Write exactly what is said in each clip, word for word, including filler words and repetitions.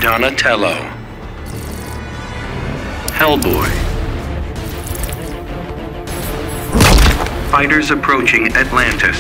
Donatello. Hellboy. Fighters approaching Atlantis.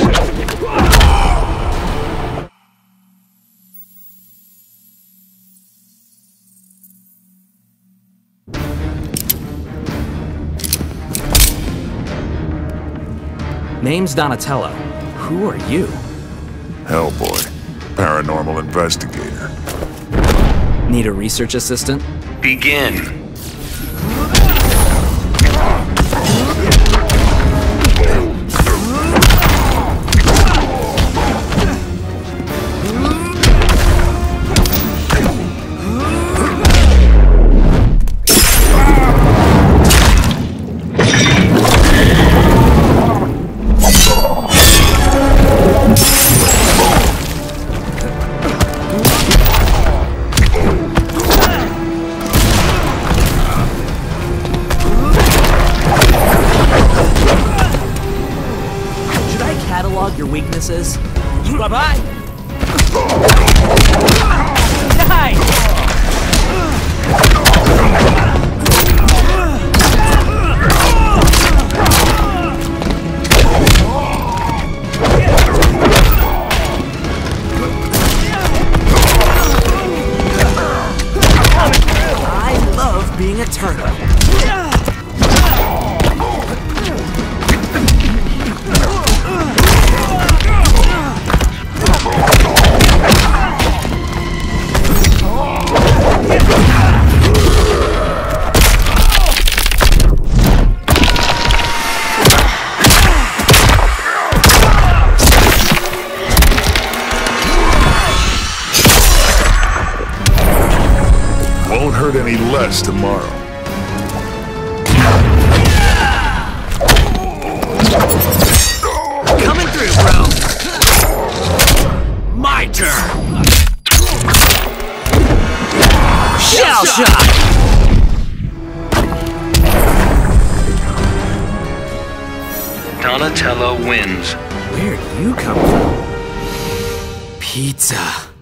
Name's Donatello. Who are you? Hellboy, paranormal investigator. Need a research assistant? Begin. Catalog your weaknesses. Bye-bye. Nice. I love being a turtle. Won't hurt any less tomorrow. Coming through, bro. My turn. Shell shock. Donatello wins. Where'd you come from? Pizza.